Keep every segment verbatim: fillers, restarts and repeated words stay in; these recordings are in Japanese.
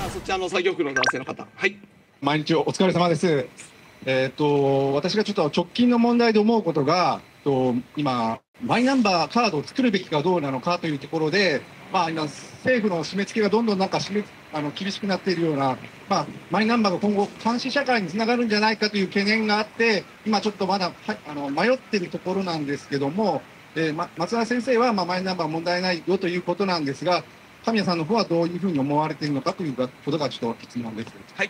そちらの作業服の男性の方。はい。 毎日お疲れ様です。えっ、ー、と、私がちょっと直近の問題で思うことが、と今、マイナンバーカードを作るべきかどうなのかというところで、まあ、今、政府の締め付けがどんどんなんか締めあの厳しくなっているような、まあ、マイナンバーが今後、監視社会につながるんじゃないかという懸念があって、今、ちょっとまだはあの迷っているところなんですけども、えーま、松田先生は、まあ、マイナンバー問題ないよということなんですが、神谷さんの方はどういうふうに思われているのかということがちょっと質問です。 はい。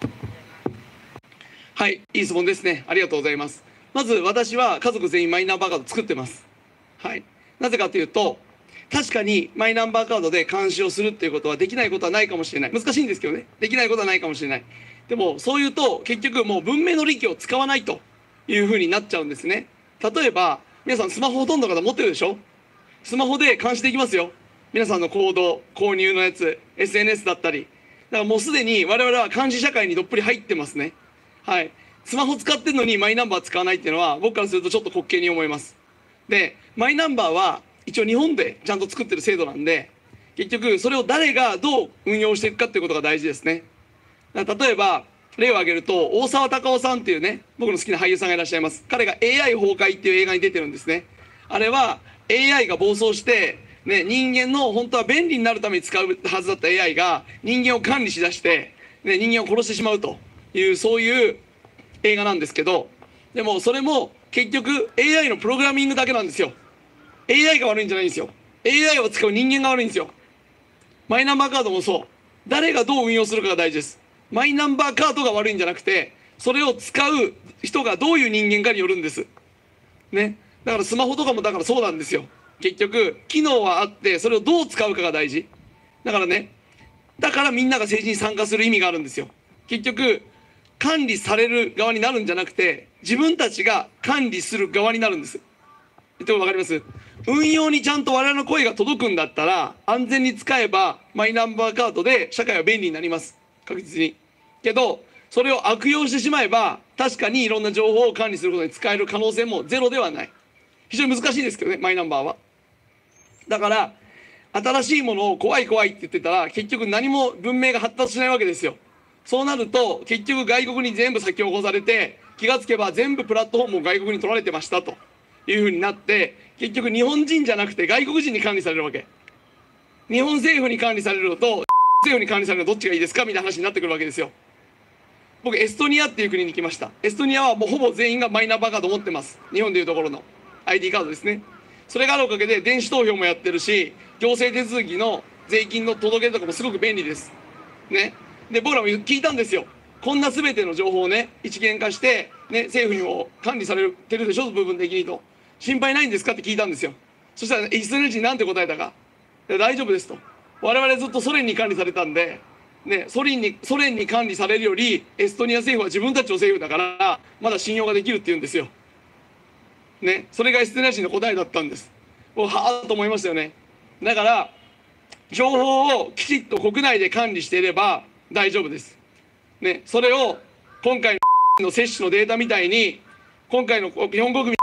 はい、いい質問ですね。ありがとうございます。まず私は家族全員マイナンバーカード作ってます。はい。なぜかというと、確かにマイナンバーカードで監視をするっていうことはできないことはないかもしれない。難しいんですけどね。できないことはないかもしれない。でもそういうと結局もう文明の利器を使わないというふうになっちゃうんですね。例えば皆さんスマホほとんどの方持ってるでしょ。スマホで監視できますよ。皆さんの行動、購入のやつ、エスエヌエス だったり。だからもうすでに我々は監視社会にどっぷり入ってますね。はい。スマホ使ってるのにマイナンバー使わないっていうのは僕からするとちょっと滑稽に思います。で、マイナンバーは一応日本でちゃんと作ってる制度なんで、結局それを誰がどう運用していくかっていうことが大事ですね。例えば例を挙げると大沢たかおさんっていうね、僕の好きな俳優さんがいらっしゃいます。彼が エーアイ 崩壊っていう映画に出てるんですね。あれは エーアイ が暴走してね、人間の本当は便利になるために使うはずだった エーアイ が人間を管理しだして、ね、人間を殺してしまうというそういう映画なんですけど、でもそれも結局 エーアイ のプログラミングだけなんですよ。 エーアイ が悪いんじゃないんですよ。 エーアイ を使う人間が悪いんですよ。マイナンバーカードもそう。誰がどう運用するかが大事です。マイナンバーカードが悪いんじゃなくて、それを使う人がどういう人間かによるんですね。だからスマホとかもだからそうなんですよ。結局機能はあってそれをどう使うかが大事だからね。だからみんなが政治に参加する意味があるんですよ。結局管理される側になるんじゃなくて、自分たちが管理する側になるんです。言っても分かります？運用にちゃんと我々の声が届くんだったら、安全に使えばマイナンバーカードで社会は便利になります。確実に。けどそれを悪用してしまえば、確かにいろんな情報を管理することに使える可能性もゼロではない。非常に難しいですけどね、マイナンバーは。だから新しいものを怖い怖いって言ってたら、結局何も文明が発達しないわけですよ。そうなると結局外国に全部先を越されて、気がつけば全部プラットフォームを外国に取られてましたというふうになって、結局日本人じゃなくて外国人に管理されるわけ。日本政府に管理されるのと政府に管理されるのどっちがいいですかみたいな話になってくるわけですよ。僕エストニアっていう国に来ました。エストニアはもうほぼ全員がマイナンバーカード持ってます。日本でいうところの アイディー カードですね。それがあるおかげで電子投票もやってるし、行政手続きの税金の届け出とかもすごく便利ですね。で僕らも聞いたんですよ。こんな全ての情報をね一元化して、ね、政府にも管理されてるでしょ、部分的にと。心配ないんですかって聞いたんですよ。そしたら、ね、イスラエル人なんて答えたか。大丈夫ですと。我々ずっとソ連に管理されたんで、ね、ソ連にソ連に管理されるよりエストニア政府は自分たちの政府だからまだ信用ができるって言うんですよ。ね、それがエストニア人の答えだったんです。もうはあと思いましたよね。だから情報をきちっと国内で管理していれば大丈夫です。ね、それを今回の接種のデータみたいに、今回の日本国民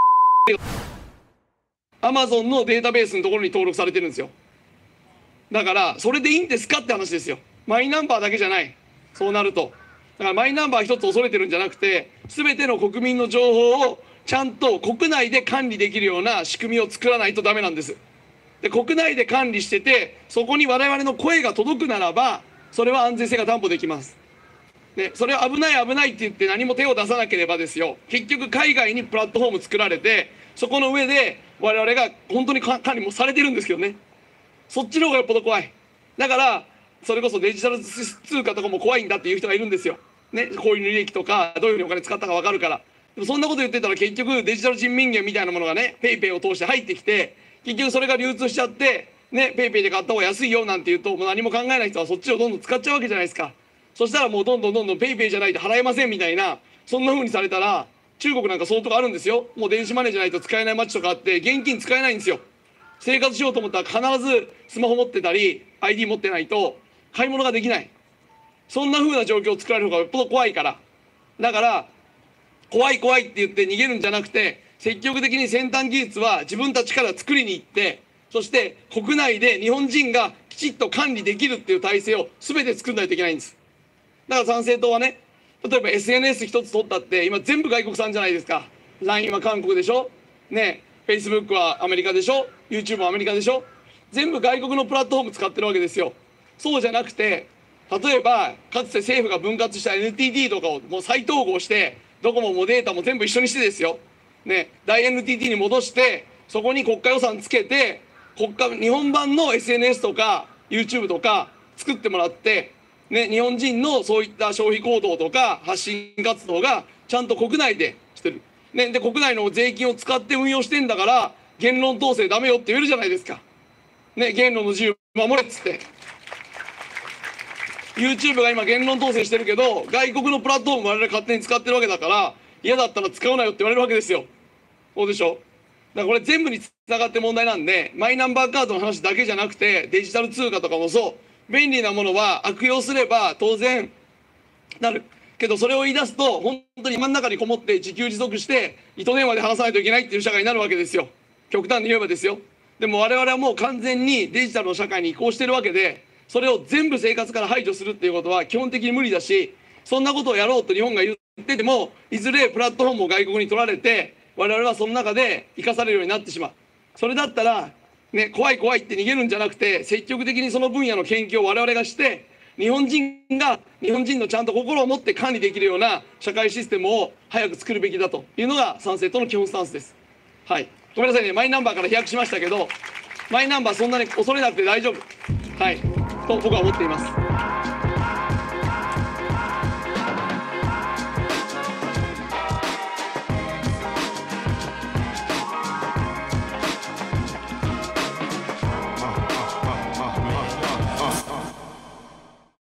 アマゾンのデータベースのところに登録されてるんですよ。だからそれでいいんですかって話ですよ。マイナンバーだけじゃない。そうなるとだからマイナンバー一つ恐れてるんじゃなくて、全ての国民の情報をちゃんと国内で管理できるような仕組みを作らないとダメなんです。で国内で管理してて、そこに我々の声が届くならば、それは安全性が担保できます。でそれは危ない危ないって言って何も手を出さなければですよ、結局海外にプラットフォーム作られて、そこの上で我々が本当に管理もされてるんですけどね、そっちの方がよっぽど怖い。だからそれこそデジタル通貨とかも怖いんだっていう人がいるんですよ、ね、こういう利益とかどういうふうにお金使ったか分かるから。でもそんなこと言ってたら結局デジタル人民元みたいなものがね、ペイペイを通して入ってきて、結局それが流通しちゃってね、ペイペイで買った方が安いよなんて言うと、もう何も考えない人はそっちをどんどん使っちゃうわけじゃないですか。そしたらもうどんどんどんどんペイペイじゃないと払えませんみたいな、そんな風にされたら、中国なんかそういうとこあるんですよ。もう電子マネーじゃないと使えない街とかあって、現金使えないんですよ。生活しようと思ったら必ずスマホ持ってたり アイディー 持ってないと買い物ができない。そんな風な状況を作られる方がよっぽど怖いから。だから怖い怖いって言って逃げるんじゃなくて、積極的に先端技術は自分たちから作りに行って、そして国内で日本人がきちっと管理できるっていう体制を全て作らないといけないんです。だから参政党はね、例えば エスエヌエス 一つ取ったって今全部外国産じゃないですか。 ライン は韓国でしょね、 Facebook はアメリカでしょ、 YouTube もアメリカでしょ、全部外国のプラットフォーム使ってるわけですよ。そうじゃなくて、例えばかつて政府が分割した エヌティーティー とかをもう再統合して、ドコモもデータも全部一緒にしてですよ、ね、大 エヌティーティー に戻して、そこに国家予算つけて、国家日本版の エスエヌエス とか YouTube とか作ってもらって、ね、日本人のそういった消費行動とか発信活動がちゃんと国内でしてる、ね、で国内の税金を使って運用してんだから、言論統制ダメよって言えるじゃないですか、ね、言論の自由守れっつって。 YouTube が今言論統制してるけど、外国のプラットフォーム我々勝手に使ってるわけだから、嫌だったら使うなよって言われるわけですよ。そうでしょ。だからこれ全部につながって問題なんで、マイナンバーカードの話だけじゃなくて、デジタル通貨とかもそう、便利なものは悪用すれば当然なるけど、それを言い出すと本当に真ん中にこもって自給自足して糸電話で話さないといけないっていう社会になるわけですよ。極端に言えばですよ。でも我々はもう完全にデジタルの社会に移行してるわけで、それを全部生活から排除するっていうことは基本的に無理だし、そんなことをやろうと日本が言ってても、いずれプラットフォームを外国に取られて、我々はその中で生かされるようになってしまう。それだったら、ね、怖い怖いって逃げるんじゃなくて、積極的にその分野の研究を我々がして、日本人が日本人のちゃんと心を持って管理できるような社会システムを早く作るべきだというのが参政党の基本スタンスです。はい、ごめんなさいね、マイナンバーから飛躍しましたけど、マイナンバーそんなに恐れなくて大丈夫、はい、と僕は思っています。